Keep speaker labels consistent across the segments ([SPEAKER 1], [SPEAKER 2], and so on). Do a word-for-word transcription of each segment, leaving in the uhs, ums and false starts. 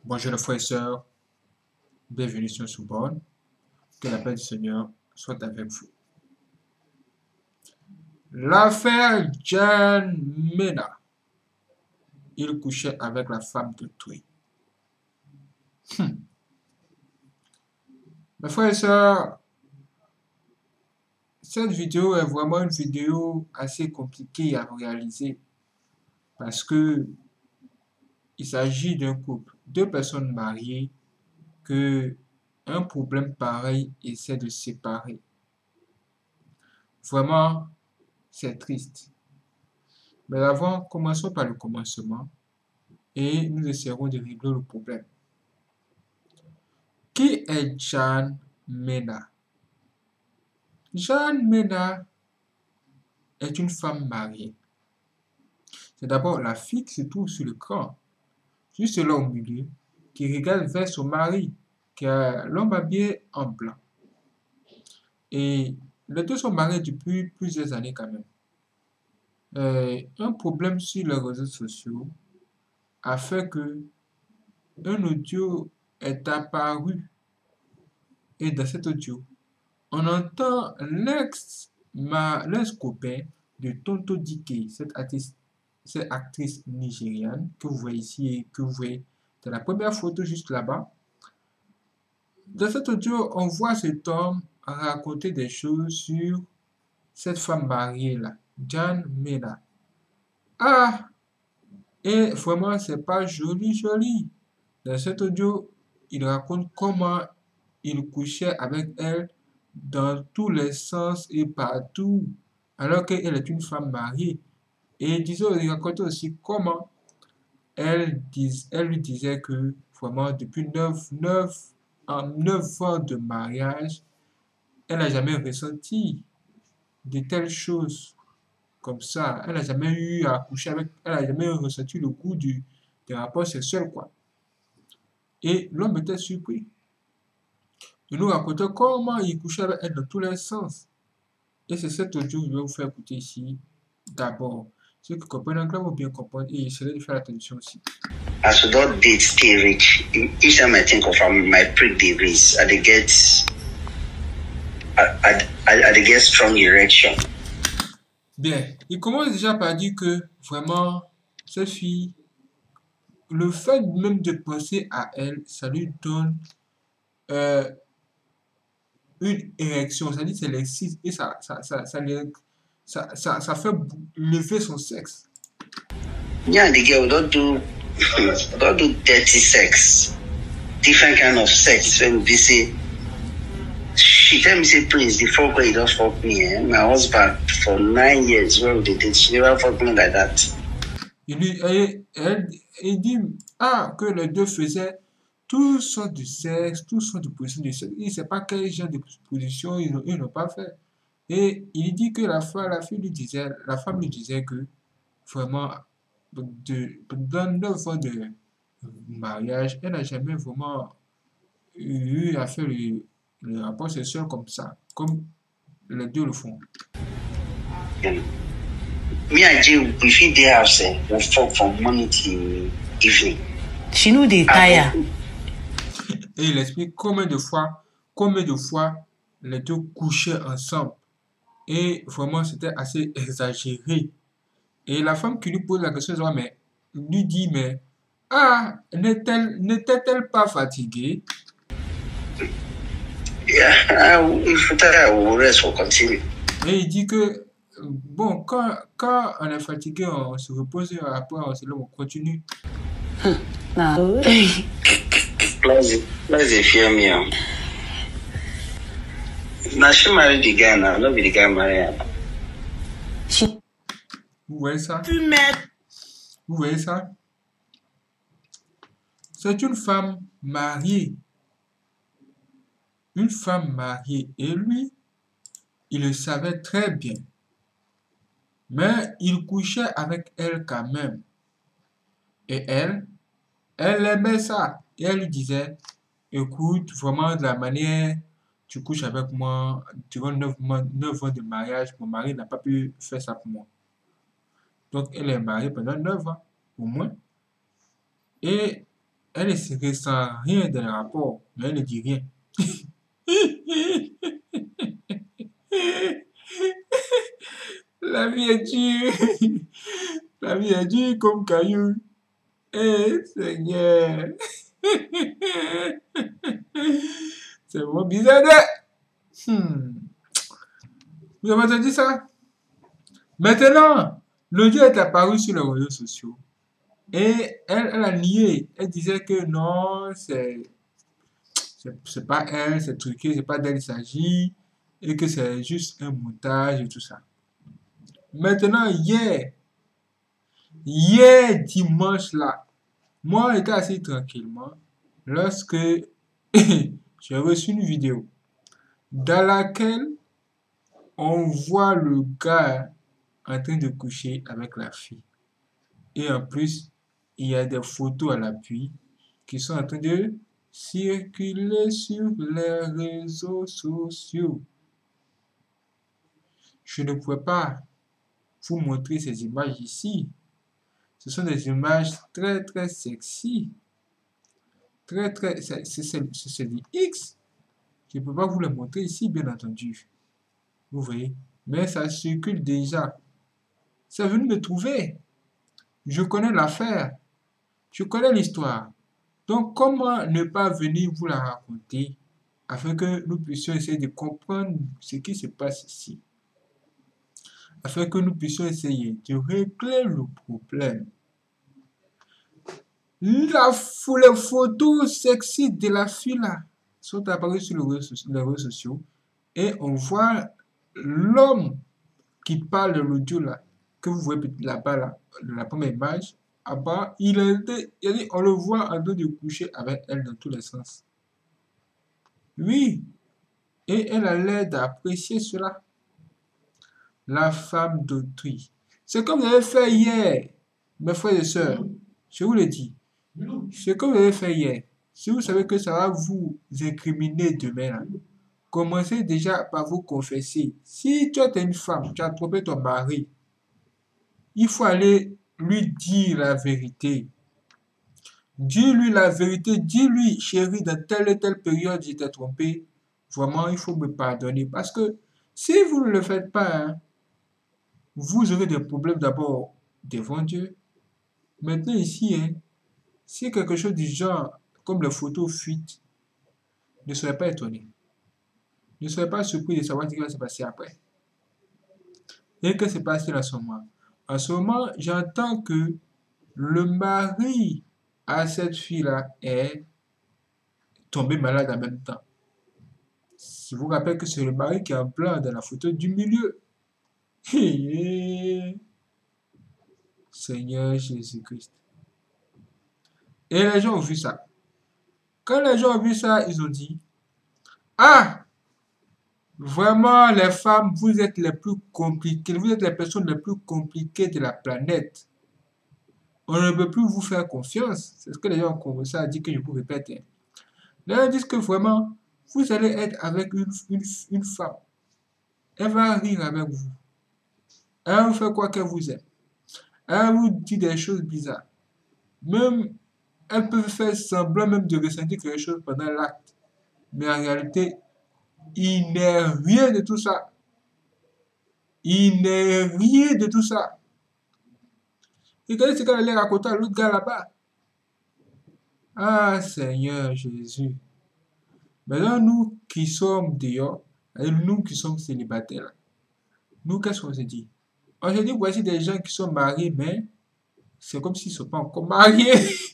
[SPEAKER 1] Bonjour les frères et sœurs, bienvenue sur Soubonne. Que la paix du Seigneur soit avec vous. L'affaire John Mena. Il couchait avec la femme d'autrui. Hum. Mes frères et sœurs, cette vidéo est vraiment une vidéo assez compliquée à réaliser parce que il s'agit d'un couple, deux personnes mariées que un problème pareil essaie de séparer. Vraiment, c'est triste. Mais avant, commençons par le commencement et nous essaierons de régler le problème. Qui est John Mena? John Mena est une femme mariée. C'est d'abord la fille qui se trouve sur l'écran, juste là au milieu, qui regarde vers son mari, qui a l'homme habillé en blanc. Et les deux sont mariés depuis plusieurs années quand même. Euh, un problème sur les réseaux sociaux a fait que un audio est apparu. Et dans cet audio, on entend l'ex l'ex-copain de Tonto Dikeh, cette artiste, cette actrice nigériane que vous voyez ici et que vous voyez dans la première photo juste là-bas. Dans cet audio, on voit cet homme raconter des choses sur cette femme mariée-là, John Mena. Ah! Et vraiment, c'est pas joli, joli. Dans cet audio, il raconte comment il couchait avec elle dans tous les sens et partout, alors qu'elle est une femme mariée. Et disons, il racontait aussi comment elle, dis, elle lui disait que vraiment depuis neuf, neuf, en neuf ans de mariage, elle n'a jamais ressenti de telles choses comme ça. Elle n'a jamais eu à coucher avec, elle n'a jamais ressenti le goût du, des rapports sexuels, quoi. Et l'homme était surpris. Il nous racontait comment il couchait avec elle dans tous les sens. Et c'est cet audio que je vais vous faire écouter ici. D'abord, ceux qui comprennent l'anglais vont bien comprendre et essayer de faire attention aussi.
[SPEAKER 2] As we don't date stay rich, each time I think of um, my pre-degrees, I get, I, I, I get strong erection.
[SPEAKER 1] Bien, il commence déjà par dire que vraiment, cette fille, le fait même de penser à elle, ça lui donne euh, une érection, c'est-à-dire c'est l'excite et ça, ça, ça, ça, ça, ça, ça fait lever son sexe.
[SPEAKER 2] Yeah, the girl don't do don't do dirty sex, different kind of sex. When we say, she tell me say, Prince, the fuck where you don't fuck me, eh? My husband for nine years, where we did, she never fuck me like that.
[SPEAKER 1] Il lui, elle, elle, il dit ah que les deux faisaient toutes sortes de sexe, toutes sortes de positions de sexe. Il ne sait pas quel genre de position ils n'ont ils pas fait. Et il dit que la femme, la fille lui disait, la femme lui disait que vraiment, de, dans neuf ans de mariage, elle n'a jamais vraiment eu à faire le, le rapport sexuel comme ça, comme les deux le font.
[SPEAKER 2] Yeah. Me and Jay, we fit dey house, eh? We fuck from morning till evening.
[SPEAKER 3] She know dey tire.
[SPEAKER 1] Et il explique combien de fois, combien de fois les deux couchaient ensemble. Et vraiment, c'était assez exagéré. Et la femme qui lui pose la question, mais lui dit, mais ah, n'est-elle, n'était-elle pas fatiguée?
[SPEAKER 2] Yeah, if we tire, we will rest, we'll continue.
[SPEAKER 1] Et il dit que bon, quand, quand on est fatigué, on se repose et après on se lève, on continue.
[SPEAKER 3] No.
[SPEAKER 2] Let's let's fear me. um. Now she married the guy now, not be the guy marry her.
[SPEAKER 3] She
[SPEAKER 1] Vous voyez ça?
[SPEAKER 3] met
[SPEAKER 1] Vous voyez ça? C'est une femme mariée. Une femme mariée. Et lui, il le savait très bien. Mais il couchait avec elle quand même. Et elle, elle aimait ça. Et elle lui disait, écoute, vraiment de la manière, tu couches avec moi durant neuf mois, neuf ans de mariage, mon mari n'a pas pu faire ça pour moi. Donc elle est mariée pendant neuf ans, au moins. Et Elle ne se ressent rien dans le rapport, mais elle ne dit rien. La vie est dure. La vie est dure comme caillou. Eh, Seigneur. C'est vraiment bizarre. De... Hmm. Vous avez entendu ça? Maintenant, l'audio est apparu sur les réseaux sociaux. Et elle, elle a nié. Elle disait que non, c'est c'est pas elle, c'est truqué, c'est pas d'elle il s'agit. Et que c'est juste un montage et tout ça. Maintenant, hier, hier dimanche là, moi j'étais assis tranquillement lorsque j'ai reçu une vidéo dans laquelle on voit le gars en train de coucher avec la fille. Et en plus, il y a des photos à l'appui qui sont en train de circuler sur les réseaux sociaux. Je ne pouvais pas vous montrer ces images ici. Ce sont des images très très sexy. Très très... C'est du X. Je ne peux pas vous les montrer ici, bien entendu. Vous voyez. Mais ça circule déjà. C'est venu me trouver. Je connais l'affaire. Je connais l'histoire. Donc, comment ne pas venir vous la raconter afin que nous puissions essayer de comprendre ce qui se passe ici. Afin que nous puissions essayer de régler le problème. La, les photos sexy de la fille là sont apparues sur les réseaux sociaux et on voit l'homme qui parle de l'audio là, que vous voyez là-bas là, de la première image. Ah bah, il a été, il a dit, on le voit en train de coucher avec elle dans tous les sens. Oui, et elle a l'air d'apprécier cela. La femme d'autrui. C'est comme vous avez fait hier, mes frères et sœurs. Je vous le dis. C'est comme vous avez fait hier. Si vous savez que ça va vous incriminer demain, là, commencez déjà par vous confesser. Si tu es une femme, tu as trompé ton mari, il faut aller lui dire la vérité. Dis-lui la vérité. Dis-lui, chérie, dans telle et telle période, j'étais trompé. Vraiment, il faut me pardonner. Parce que si vous ne le faites pas, hein, vous aurez des problèmes d'abord devant Dieu. Maintenant, ici, hein, si quelque chose du genre, comme les photos fuitent, ne soyez pas étonné. Ne soyez pas surpris de savoir ce qui va se passer après. Et que se passe-t-il en ce moment? En ce moment, j'entends que le mari à cette fille-là est tombé malade en même temps. Je vous rappelle que c'est le mari qui est en blanc dans la photo du milieu. Seigneur Jésus-Christ. Et les gens ont vu ça. Quand les gens ont vu ça, ils ont dit, ah, vraiment les femmes, vous êtes les plus compliquées, vous êtes les personnes les plus compliquées de la planète. On ne peut plus vous faire confiance. C'est ce que les gens ont commencé à dire, que je vous répète. Hein. Les gens disent que vraiment, vous allez être avec une, une, une femme. Elle va rire avec vous. Elle va vous faire quoi qu'elle vous aime. Elle va vous dire des choses bizarres. Même, elle peut faire semblant même de ressentir quelque chose pendant l'acte. Mais en réalité, il n'est rien de tout ça. Il n'est rien de tout ça. Regardez ce qu'elle allait raconter à l'autre gars là-bas. Ah, Seigneur Jésus. Maintenant, nous qui sommes dehors, et nous qui sommes célibataires, nous, qu'est-ce qu'on se dit? On se dit, voici des gens qui sont mariés, mais c'est comme s'ils ne sont pas encore mariés.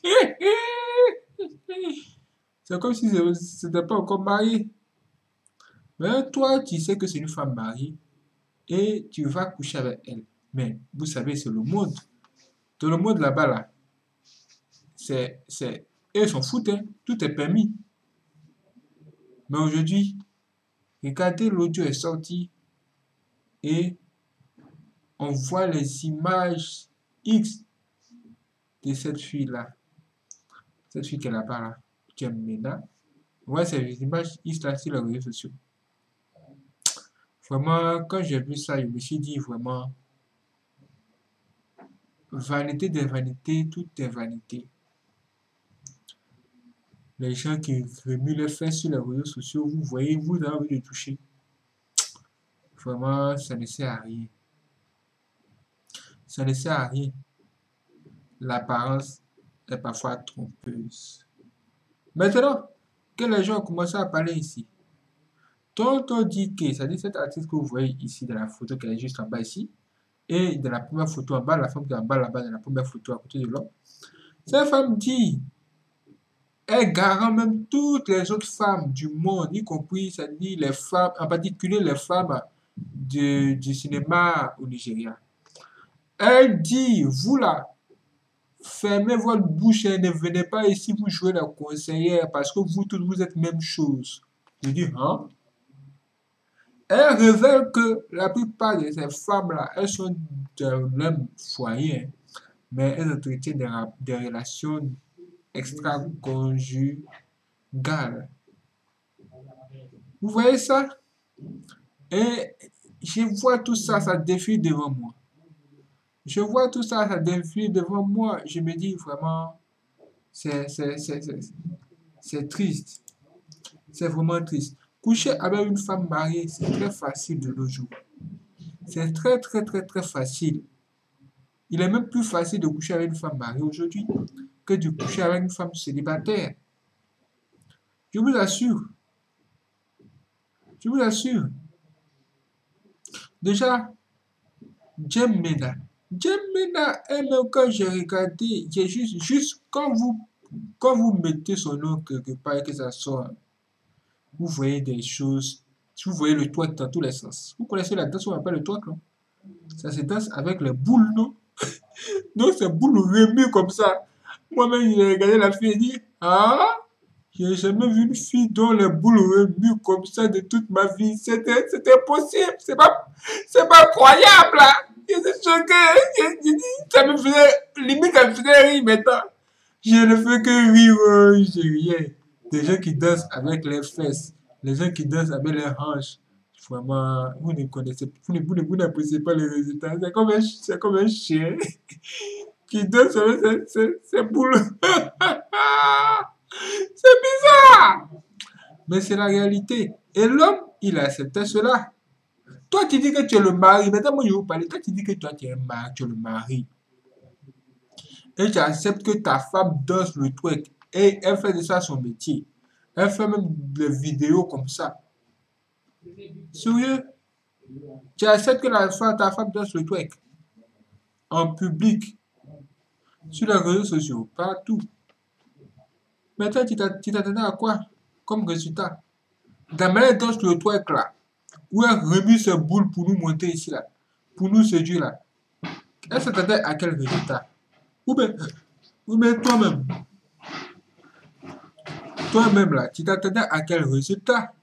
[SPEAKER 1] C'est comme si ce n'était pas encore marié. Mais toi, tu sais que c'est une femme mariée et tu vas coucher avec elle. Mais vous savez, c'est le monde. Dans le monde là-bas, là, c'est, c'est, ils s'en foutent, hein. Tout est permis. Mais aujourd'hui, regardez, l'audio est sorti et on voit les images X de cette fille-là. Cette fille qui est là-bas, là, qui est Mena. On voit ces images X là sur les réseaux sociaux. Vraiment, quand j'ai vu ça, je me suis dit vraiment, vanité des vanités, tout est vanité. Les gens qui remuent les fesses sur les réseaux sociaux, vous voyez, vous avez envie de toucher. Vraiment, ça ne sert à rien. Ça ne sert à rien. L'apparence est parfois trompeuse. Maintenant que les gens ont commencé à parler ici, Tonton dit que, c'est-à-dire cet artiste que vous voyez ici dans la photo qui est juste en bas ici, et dans la première photo en bas, la femme qui est en bas là-bas dans la première photo à côté de l'homme, cette femme dit, elle garant même toutes les autres femmes du monde, y compris, c'est-à-dire les femmes, en particulier les femmes de, du cinéma au Nigeria. Elle dit, vous là, fermez votre bouche et ne venez pas ici vous jouer la conseillère parce que vous tous vous êtes même chose. Je dis, hein? Elle révèle que la plupart de ces femmes-là, elles sont d'un même foyer, mais elles entretiennent des, des relations extra-conjugales. Vous voyez ça? Et je vois tout ça, ça défile devant moi. Je vois tout ça, ça défile devant moi. Je me dis vraiment, c'est triste. C'est vraiment triste. Coucher avec une femme mariée, c'est très facile de nos jours. C'est très, très, très, très facile. Il est même plus facile de coucher avec une femme mariée aujourd'hui que de coucher avec une femme célibataire. Je vous assure. Je vous assure. Déjà, Jem Mena. Jem Mena, elle, même quand j'ai regardé, j'ai juste, juste quand vous, quand vous mettez son nom quelque part et que ça sort, vous voyez des choses, vous voyez le twerk dans tous les sens. Vous connaissez la danse qu'on appelle le twerk, non? Ça se danse avec les boules, non? Donc, ces boules remuent comme ça. Moi-même, j'ai regardé la fille et dit, ah, j'ai jamais vu une fille dont les boules remuent comme ça de toute ma vie. C'était, c'était possible. C'est pas, c'est pas croyable, là. Je suis choqué. Ça me faisait, limite, ça me faisait rire maintenant. Je ne fais que rire, euh, j'ai rien. Des gens qui dansent avec les fesses, les gens qui dansent avec les hanches. Vraiment, vous ne connaissez, vous ne, vous ne, vous n'appréciez pas les résultats. C'est comme un, c'est comme un chien qui danse avec ses, ses, ses boules. C'est bizarre. Mais c'est la réalité. Et l'homme, il a accepté cela. Toi, tu dis que tu es le mari. Maintenant, moi, je vais vous parler. Toi, tu dis que toi, tu es un mari, tu es le mari. Et tu acceptes que ta femme danse le twerk. Et elle fait de ça son métier. Elle fait même des vidéos comme ça. Sérieux? Tu acceptes que la femme, ta femme danse le twerk. En public. Sur les réseaux sociaux. Partout. Maintenant, tu t'attendais à quoi? Comme résultat. Ta mère danse le twerk là. Où elle remue ses boules pour nous monter ici là. Pour nous séduire là. Elle s'attendait à quel résultat? Ou bien, ou bien toi-même. Toi-même là, tu t'attendais à quel résultat?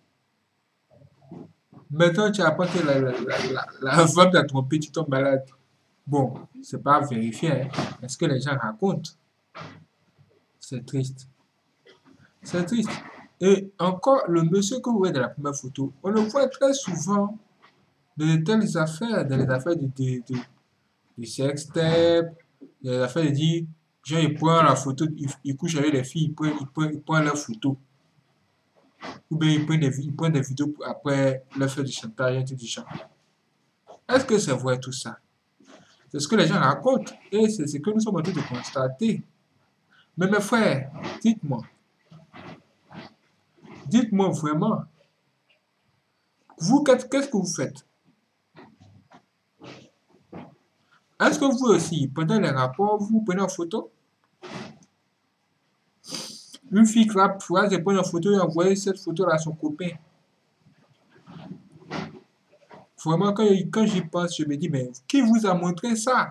[SPEAKER 1] Maintenant, tu apprends que la, la, la, la, la femme t'a trompé, tu tombes malade. Bon, c'est pas vérifié. Hein. Est-ce que les gens racontent? C'est triste. C'est triste. Et encore, le monsieur que vous voyez dans la première photo, on le voit très souvent dans de telles affaires, dans les affaires de, de, de, de sextape, dans les affaires de dire, genre, ils prennent la photo, ils, ils couchent avec les filles, ils prennent, ils prennent, ils prennent leur photo. Ou bien ils prennent des, ils prennent des vidéos pour après leur faire du chantage et tout du genre. Est-ce que c'est vrai tout ça? C'est ce que les gens racontent et c'est ce que nous sommes en train de constater. Mais mes frères, dites-moi, dites-moi vraiment, vous, qu'est-ce que vous faites? Est-ce que vous aussi, pendant les rapports, vous prenez en photo? Une fille qui va pouvoir se prendre en photo et envoyer cette photo à son copain. Vraiment, quand, quand j'y pense, je me dis, mais qui vous a montré ça?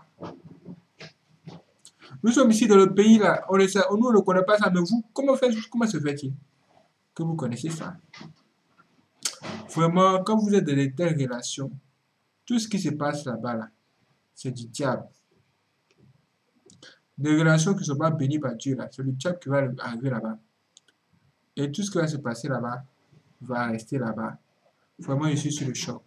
[SPEAKER 1] Nous sommes ici dans le pays, là, on le sait, nous, on ne connaît pas ça, mais vous, comment, fait, comment se fait-il que vous connaissez ça? Vraiment, quand vous êtes dans de telles relations, tout ce qui se passe là-bas, là, c'est du diable. Des relations qui ne sont pas bénies par Dieu, là, c'est le diable qui va arriver là-bas. Et tout ce qui va se passer là-bas va rester là-bas. Vraiment, je suis sur le choc.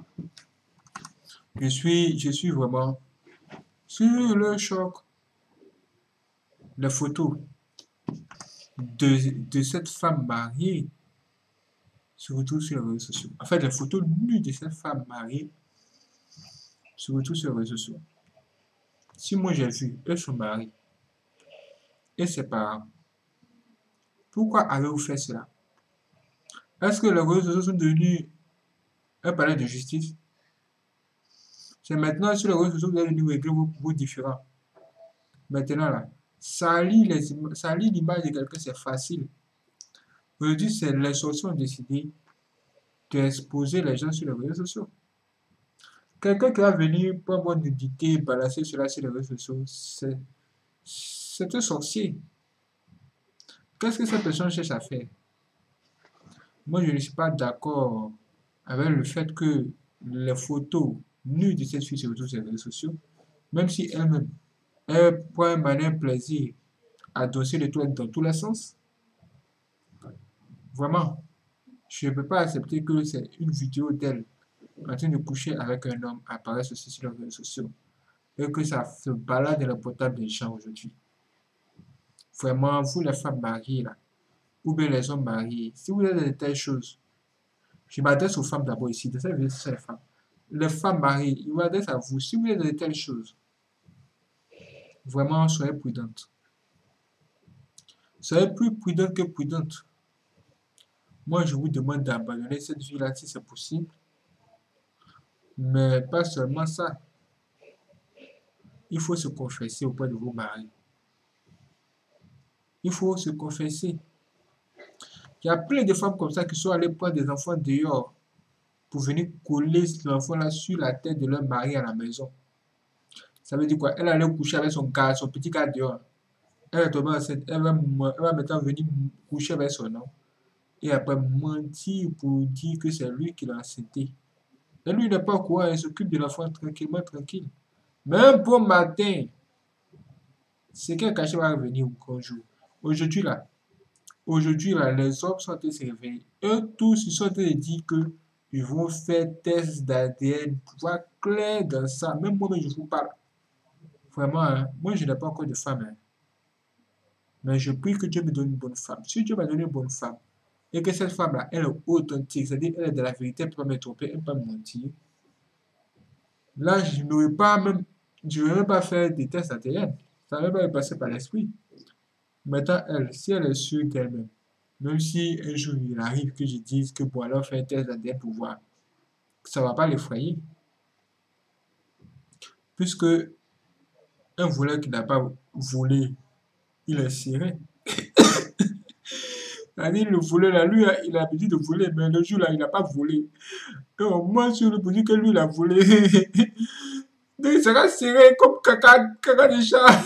[SPEAKER 1] Je suis, je suis vraiment sur le choc. Les photos. de, de cette femme mariée se retrouvent sur les réseaux sociaux. En fait, les photos nues de cette femme mariée se retrouvent sur les réseaux sociaux. Si moi j'ai vu eux son mari et ses parents, pourquoi avez-vous fait cela? Est-ce que les réseaux sociaux sont devenus un palais de justice? C'est maintenant sur les réseaux sociaux que vous allez nous régler vos, vos différends. Maintenant là, salir les im- salir l'image de quelqu'un, c'est facile. Aujourd'hui, c'est les sociaux ont décidé d'exposer les gens sur les réseaux sociaux. Quelqu'un qui va venir prendre une nudité et balancer cela sur les réseaux sociaux, c'est c'est un sorcier. Qu'est-ce que cette personne cherche à faire? Moi, je ne suis pas d'accord avec le fait que les photos nues de cette fille se retrouvent sur les réseaux sociaux, même si elle-même, elle prend un malin plaisir à danser le toit dans tous les sens. Vraiment, je ne peux pas accepter que c'est une vidéo d'elle en train de coucher avec un homme apparaisse aussi sur les réseaux sociaux et que ça se balade dans le portable des gens aujourd'hui. Vraiment, vous les femmes mariées là, ou bien les hommes mariés, si vous êtes dans de telles choses, je m'adresse aux femmes d'abord ici, dans cette vidéo, c'est les femmes. Les femmes mariées, je m'adresse à vous, si vous êtes dans de telles choses, vraiment, soyez prudentes. Soyez plus prudentes que prudentes. Moi, je vous demande d'abandonner cette vie-là si c'est possible, mais pas seulement ça. Il faut se confesser auprès de vos maris. Il faut se confesser. Il y a plein de femmes comme ça qui sont allées prendre des enfants dehors pour venir coller l'enfant là sur la tête de leur mari à la maison. Ça veut dire quoi? Elle allait coucher avec son gars, son petit gars dehors. Elle est tombée enceinte. Elle va, mo- elle va maintenant venir m- coucher avec son homme. Et après mentir pour dire que c'est lui qui l'a enceinté. Et lui, il n'est pas au courant. Il s'occupe de l'enfant tranquillement, tranquille. Mais un bon matin, c'est qu'un cachet va revenir au grand jour. Aujourd'hui, là, aujourd'hui, là, les hommes sont en train de se réveiller. Eux tous, ils sont en train de dire que ils vont faire test d'A D N pour voir clair dans ça. Même moi, je vous parle. Vraiment, hein, moi, je n'ai pas encore de femme. Hein. Mais je prie que Dieu me donne une bonne femme. Si Dieu m'a donné une bonne femme, et que cette femme-là, elle est authentique, c'est-à-dire elle est de la vérité, elle ne peut pas me tromper, elle ne peut pas me mentir, là, je n'aurais pas même, je ne vais même pas faire des tests A D N. Ça ne va même pas me passer par l'esprit. Maintenant, elle, si elle est sûre d'elle-même, même si un jour il arrive que je dise que bon, alors faire un test A D N pour voir, ça ne va pas l'effrayer. Puisque un voleur qui n'a pas volé, il est serré. C'est-à-dire, le voleur là, lui, il a l'habitude de voler, mais le jour là, il n'a pas volé. Et au moins, sur le dit que lui, il a volé. Donc, il sera serré comme caca, caca de chat.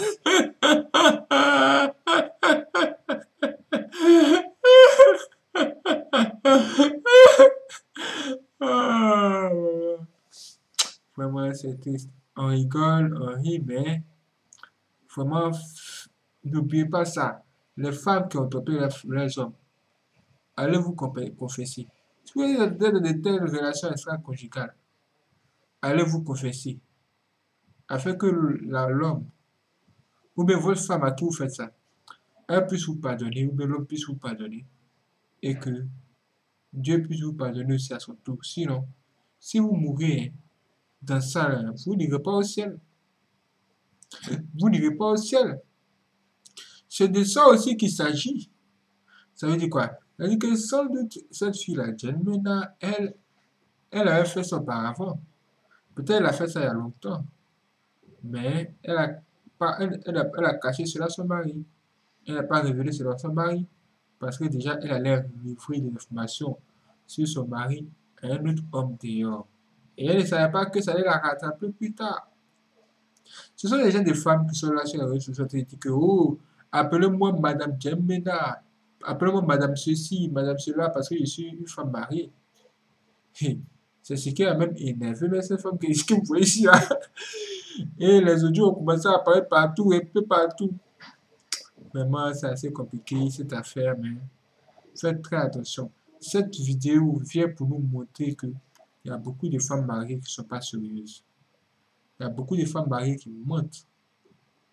[SPEAKER 1] Ah, vraiment, c'est triste. On rigole, on rit, mais vraiment, f- n'oubliez pas ça. Les femmes qui ont trompé les, les hommes, allez vous compa- confesser. Si vous êtes dans de telles relations extra-conjugales, allez vous confesser. Afin que la- l'homme, ou bien votre femme à qui vous faites ça, elle puisse vous pardonner, ou bien l'homme puisse vous pardonner, et que Dieu puisse vous pardonner aussi à son tour. Sinon, si vous mourrez hein, dans ça, là, vous n'irez pas au ciel. Vous n'irez pas au ciel. C'est de ça aussi qu'il s'agit. Ça veut dire quoi? Ça veut dire que sans doute, cette fille-là, Jelmena, elle, elle avait fait ça auparavant. Peut-être elle a fait ça il y a longtemps. Mais elle a, pas, elle, elle a, elle a caché cela à son mari. Elle n'a pas révélé cela à son mari. Parce que déjà, elle allait livrer des informations sur son mari à un autre homme dehors. Et elle ne savait pas que ça allait la rattraper plus tard. Ce sont les gens des femmes qui sont là sur les réseaux sociaux qui disent que, oh, appelez-moi Madame Jemena, appelez-moi Madame ceci, Madame cela, parce que je suis une femme mariée. Hé, c'est ce qui a même énervé mais cette femme que, que vous voyez ici là. Et les audios ont commencé à apparaître partout, un peu partout. Vraiment, c'est assez compliqué cette affaire, mais faites très attention. Cette vidéo vient pour nous montrer que il y a beaucoup de femmes mariées qui ne sont pas sérieuses. Il y a beaucoup de femmes mariées qui mentent.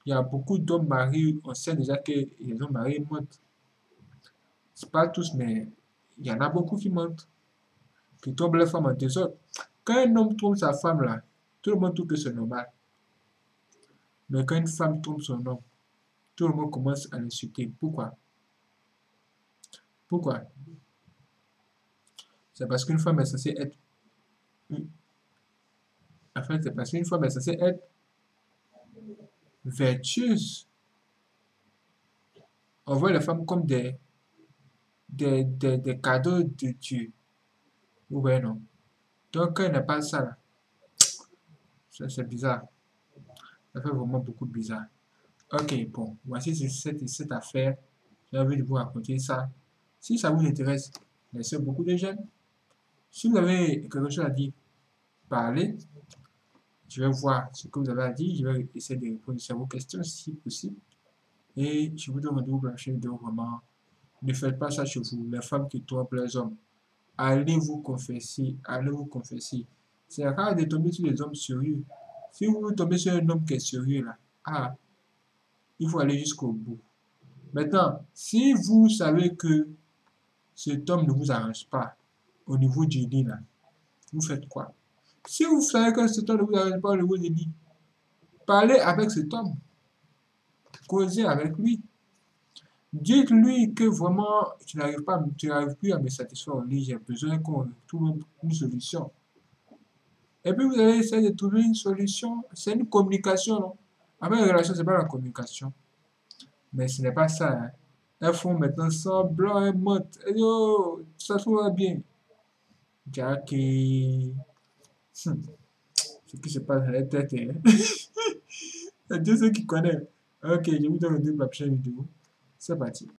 [SPEAKER 1] Il y a beaucoup d'hommes mariés, on sait déjà que les hommes mariés mentent. C'est pas tous, mais il y en a beaucoup qui mentent, qui trompent leur femme en désordre. Quand un homme trompe sa femme, là, tout le monde trouve que c'est normal. Mais quand une femme trompe son homme, tout le monde commence à l'insulter. Pourquoi? Pourquoi? C'est parce qu'une femme est censée être... En fait, c'est parce qu'une femme est censée être vertueuse. On voit les femmes comme des, des, des, des cadeaux de Dieu. Ouais, non. Donc, quand il n'y a pas ça, là, ça c'est bizarre. Ça fait vraiment beaucoup bizarre. Ok, bon, voici cette, cette affaire. J'ai envie de vous raconter ça. Si ça vous intéresse, laissez beaucoup de j'aime. Si vous avez quelque chose à dire, parlez. Je vais voir ce que vous avez à dire. Je vais essayer de répondre à vos questions si possible. Et je vous donne rendez-vous pour la prochaine vidéo. Vraiment, ne faites pas ça chez vous. Les femmes qui trompent les hommes. Allez vous confesser. Allez vous confesser. C'est rare de tomber sur des hommes sérieux. Si vous tombez sur un homme qui est sérieux, là, ah, il faut aller jusqu'au bout. Maintenant, si vous savez que cet homme ne vous arrange pas au niveau du lit, là, vous faites quoi? Si vous savez que cet homme ne vous arrange pas au niveau du lit, parlez avec cet homme. Causez avec lui. Dites-lui que vraiment, tu n'arrives pas, tu n'arrives plus à me satisfaire au lit, j'ai besoin qu'on trouve une solution. Et puis vous allez essayer de trouver une solution. C'est une communication, non? Avec une relation, c'est pas la communication. Mais ce n'est pas ça, hein. Elles font maintenant semblant, elles mentent. Yo, ça se va bien. Jackie. Hum, ce qui se passe dans la tête, hein. C'est Dieu ceux qui connaissent. Ok, je vous donne le pour la prochaine vidéo. C'est parti.